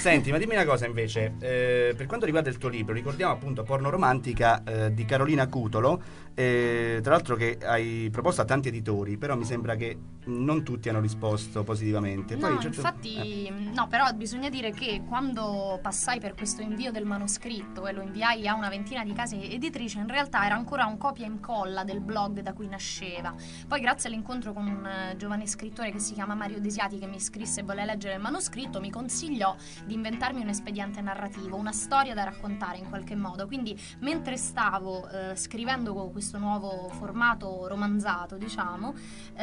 Senti, ma dimmi una cosa invece, per quanto riguarda il tuo libro, ricordiamo appunto Porno romantica di Carolina Cutolo, tra l'altro che hai proposto a tanti editori, però mi sembra che non tutti hanno risposto positivamente. Poi, No, infatti, no, però bisogna dire che quando passai per questo invio del manoscritto e lo inviai a una ventina di case editrici, in realtà era ancora un copia e incolla del blog da cui nasceva. Poi grazie all'incontro con un giovane scrittore che si chiama Mario Desiati, che mi scrisse e volle leggere il manoscritto, mi consigliò di inventarmi un espediente narrativo, una storia da raccontare in qualche modo. Quindi mentre stavo scrivendo questo nuovo formato romanzato, diciamo,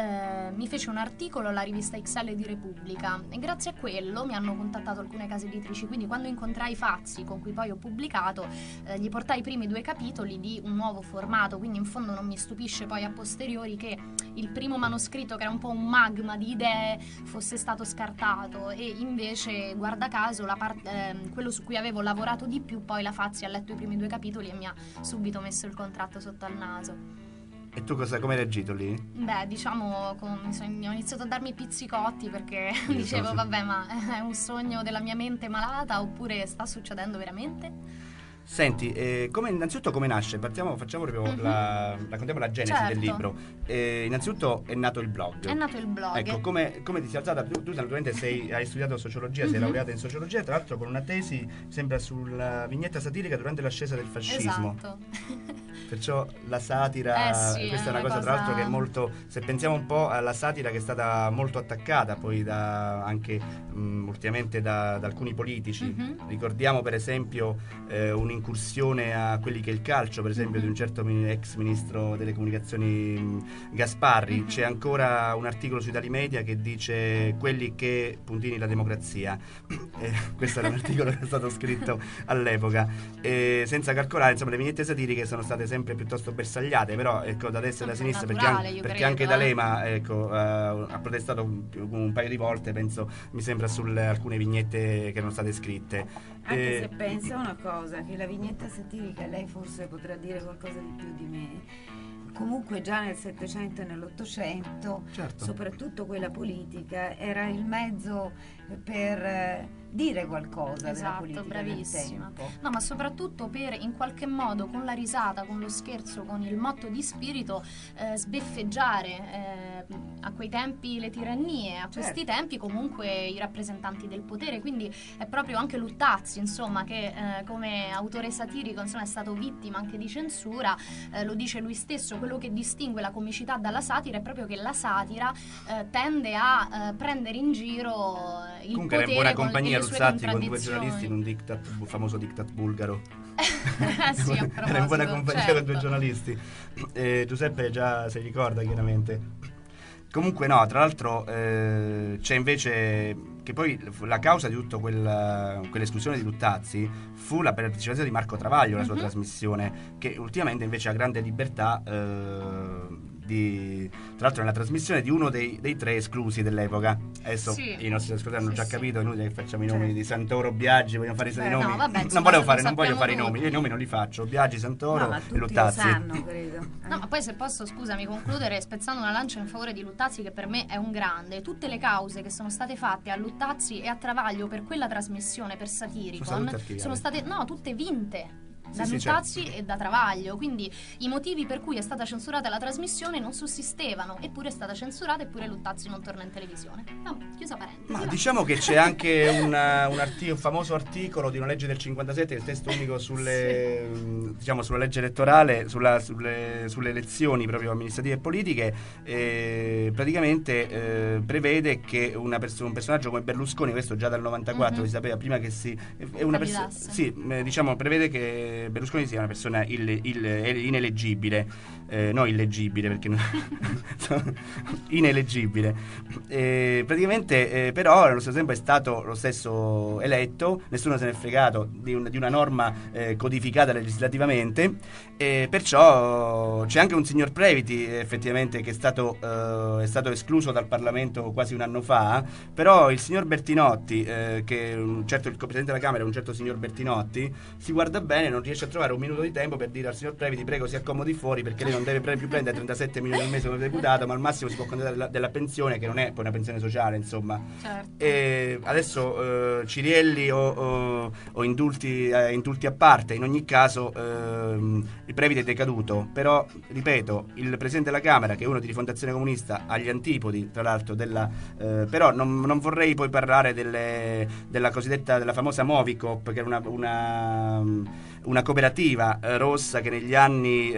mi fece un articolo alla rivista XL di Repubblica e grazie a quello mi hanno contattato alcune case editrici. Quindi quando incontrai Fazzi, con cui poi ho pubblicato, gli portai i primi 2 capitoli di un nuovo formato. Quindi in fondo non mi stupisce poi a posteriori che il primo manoscritto, che era un po' un magma di idee, fosse stato scartato, e invece guarda caso quello su cui avevo lavorato di più, poi la Fazzi ha letto i primi 2 capitoli e mi ha subito messo il contratto sotto al naso. e tu come hai reagito lì? Beh, diciamo, ho iniziato a darmi pizzicotti perché Io dicevo, sono- vabbè, ma è un sogno della mia mente malata oppure sta succedendo veramente? Senti, innanzitutto come nasce? Facciamo proprio raccontiamo la genesi del Certo. libro. Innanzitutto è nato il blog. È nato il blog. Ecco, come ti sei alzata? Tu naturalmente hai studiato sociologia, sei laureata in sociologia, tra l'altro con una tesi, sembra, sulla vignetta satirica durante l'ascesa del fascismo. Esatto. Perciò la satira, Sì, questa è una cosa tra l'altro che è molto, se pensiamo un po' alla satira che è stata molto attaccata poi anche ultimamente da alcuni politici. Ricordiamo per esempio un'incursione a quelli che è il calcio, per esempio di un certo ex ministro delle comunicazioni Gasparri. C'è ancora un articolo su Italia Media che dice quelli che puntini la democrazia. Questo era un articolo che è stato scritto all'epoca, senza calcolare insomma le vignette satiriche sono state sempre piuttosto bersagliate, però ecco, da destra e da sinistra, perché anche D'Alema ecco, ha protestato un paio di volte, penso, mi sembra, sulle alcune vignette che erano state scritte. Anche se pensa una cosa, che la vignetta satirica, lei forse potrà dire qualcosa di più di me, comunque già nel Settecento e nell'Ottocento, certo, soprattutto quella politica, era il mezzo per dire qualcosa della politica bravissima. del tempo. No, ma soprattutto per in qualche modo con la risata, con lo scherzo, con il motto di spirito sbeffeggiare a quei tempi le tirannie, a questi tempi comunque i rappresentanti del potere. Quindi è proprio anche Luttazzi, insomma, che come autore satirico, insomma, è stato vittima anche di censura. Lo dice lui stesso, quello che distingue la comicità dalla satira è proprio che la satira tende a prendere in giro il comunque potere. era in buona con compagnia le sue Luzzatti con 2 contraddizioni. giornalisti in un famoso diktat bulgaro. Sì, a Era in buona proposito, compagnia certo. con 2 giornalisti. Giuseppe già si ricorda chiaramente. Comunque no, tra l'altro c'è invece che poi la causa di tutto quell'esclusione di Luttazzi fu la partecipazione di Marco Travaglio alla sua trasmissione, che ultimamente invece ha grande libertà tra l'altro nella trasmissione di uno dei 3 esclusi dell'epoca. Adesso i nostri ascoltatori hanno già capito, è inutile che facciamo i nomi di Santoro, Biagi, vogliamo fare i nomi. No, vabbè, non voglio fare i nomi, tutti. io i nomi non li faccio, Biagi, Santoro No, ma e tutti Luttazzi. lo sanno, credo. No, ma poi se posso, scusami, concludere spezzando una lancia in favore di Luttazzi, che per me è un grande. Tutte le cause che sono state fatte a Luttazzi e a Travaglio per quella trasmissione, per Satiricon, sono state tutte vinte da Luttazzi e da Travaglio. Quindi i motivi per cui è stata censurata la trasmissione non sussistevano, eppure è stata censurata, eppure Luttazzi non torna in televisione. No, chiusa parentesi. Ma diciamo che c'è anche un famoso articolo di una legge del 57, il testo unico diciamo, sulla legge elettorale, sulle elezioni proprio amministrative e politiche, praticamente prevede che un personaggio come Berlusconi, questo già dal 94 si sapeva, prima che è una persona, diciamo, prevede che Berlusconi sia una persona ineleggibile, no illeggibile perché ineleggibile, praticamente però allo stesso tempo è stato lo stesso eletto, nessuno se ne è fregato di una norma codificata legislativamente, perciò c'è anche un signor Previti effettivamente che è stato escluso dal Parlamento quasi un anno fa, però il signor Bertinotti, che il presidente della Camera è un certo signor Bertinotti, si guarda bene, non riesce a trovare un minuto di tempo per dire al signor Previti: prego, si accomodi fuori, perché lei non deve più prendere 37 milioni al mese come deputato, ma al massimo si può accontentare della pensione, che non è poi una pensione sociale, insomma. Certo. E adesso Cirielli o indulti a parte, in ogni caso il Previti è decaduto, però ripeto, il Presidente della Camera, che è uno di Rifondazione Comunista, agli antipodi tra l'altro però non vorrei poi parlare della famosa Movicoop, che era una cooperativa rossa che negli anni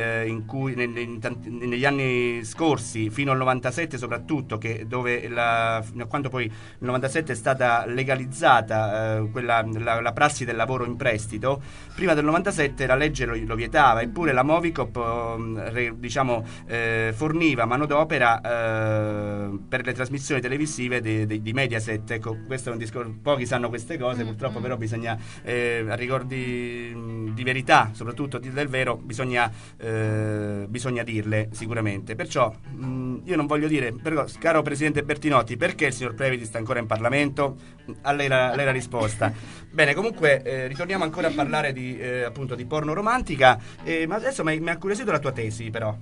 negli anni scorsi, fino al 97 soprattutto, fino a quando poi nel 97 è stata legalizzata la prassi del lavoro in prestito. Prima del 97 la legge lo vietava, eppure la Movicoop forniva manodopera per le trasmissioni televisive di Mediaset. Ecco, questo è un discorso, pochi sanno queste cose, purtroppo, però bisogna a rigor di verità, soprattutto del vero, bisogna dirle sicuramente. Perciò io non voglio dire, però, caro Presidente Bertinotti, perché il signor Previti sta ancora in Parlamento? A lei la risposta. Bene, comunque ritorniamo ancora a parlare appunto di porno romantica, ma adesso mi ha incuriosito la tua tesi, però.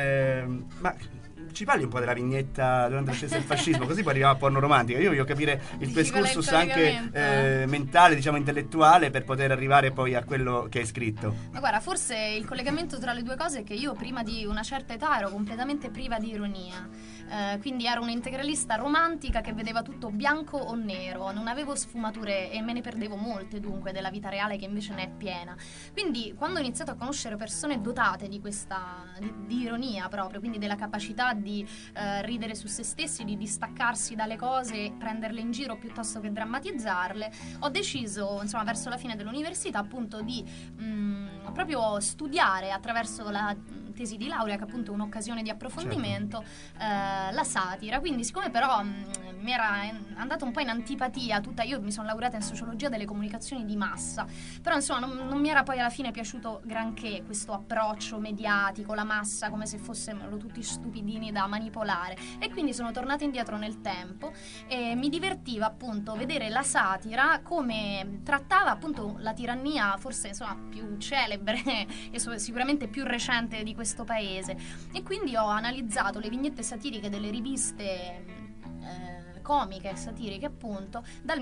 Ma ci parli un po' della vignetta durante l'ascesa del fascismo, così poi arriviamo a porno romantica. Io voglio capire il tuo excursus anche mentale, diciamo intellettuale, per poter arrivare poi a quello che hai scritto. Ma guarda, forse il collegamento tra le due cose è che io prima di una certa età ero completamente priva di ironia, quindi ero un'integralista romantica che vedeva tutto bianco o nero, non avevo sfumature e me ne perdevo molte, dunque, della vita reale, che invece ne è piena. Quindi quando ho iniziato a conoscere persone dotate di questa di ironia proprio, quindi della capacità di ridere su se stessi, di distaccarsi dalle cose, prenderle in giro piuttosto che drammatizzarle, ho deciso, insomma, verso la fine dell'università, appunto, di proprio studiare attraverso la tesi di laurea, che appunto è un'occasione di approfondimento, la satira. Quindi, siccome però mi era andata un po' in antipatia io mi sono laureata in sociologia delle comunicazioni di massa, però insomma non mi era poi alla fine piaciuto granché questo approccio mediatico, la massa come se fossero tutti stupidini da manipolare, e quindi sono tornata indietro nel tempo e mi divertiva appunto vedere la satira come trattava appunto la tirannia, forse insomma più celebre e sicuramente più recente di questo paese, e quindi ho analizzato le vignette satiriche delle riviste comiche e satiriche, appunto, dal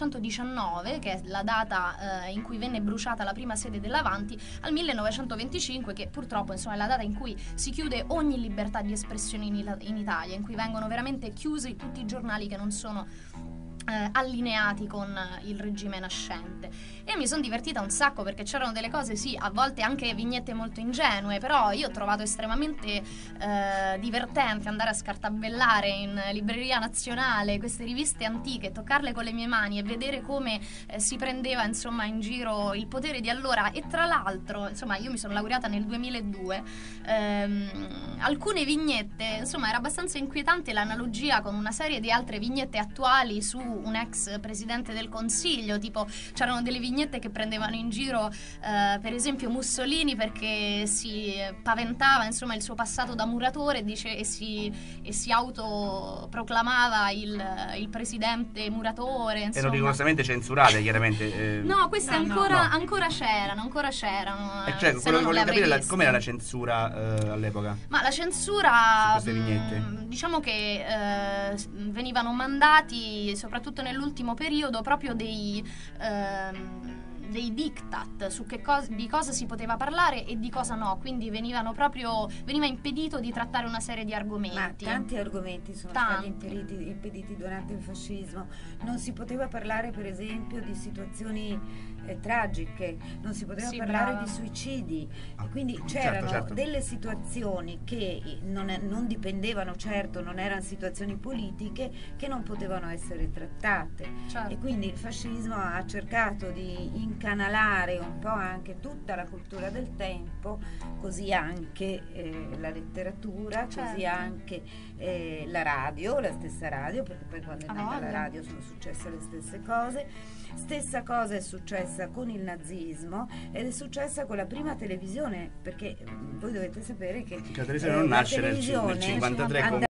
1919, che è la data in cui venne bruciata la prima sede dell'Avanti, al 1925, che purtroppo insomma è la data in cui si chiude ogni libertà di espressione in Italia, in cui vengono veramente chiusi tutti i giornali che non sono allineati con il regime nascente. E mi sono divertita un sacco, perché c'erano delle cose, sì, a volte anche vignette molto ingenue, però io ho trovato estremamente divertente andare a scartabellare in Libreria Nazionale queste riviste antiche, toccarle con le mie mani e vedere come si prendeva insomma in giro il potere di allora. E tra l'altro, insomma, io mi sono laureata nel 2002, alcune vignette, insomma, era abbastanza inquietante l'analogia con una serie di altre vignette attuali su un ex presidente del Consiglio. Tipo, c'erano delle vignette che prendevano in giro per esempio Mussolini, perché si paventava insomma il suo passato da muratore, e si autoproclamava il presidente muratore, insomma. Erano rigorosamente censurate, chiaramente. No, queste ancora c'erano. Cioè, quello che volevo capire com'era la censura all'epoca. Ma la censura, su queste vignette, diciamo che venivano mandati, soprattutto nell'ultimo periodo, proprio dei diktat su di cosa si poteva parlare e di cosa no, quindi veniva impedito di trattare una serie di argomenti. Ma tanti argomenti sono stati impediti durante il fascismo. Non si poteva parlare, per esempio, di situazioni tragiche, non si poteva parlare di suicidi, e quindi c'erano certo. delle situazioni che non dipendevano, certo, non erano situazioni politiche, che non potevano essere trattate, e quindi il fascismo ha cercato di incanalare un po' anche tutta la cultura del tempo, così anche la letteratura, così anche la radio, la stessa radio, perché poi quando è nata la radio sono successe le stesse cose. Stessa cosa è successa con il nazismo ed è successa con la prima televisione, perché voi dovete sapere che la televisione non nasce nel 53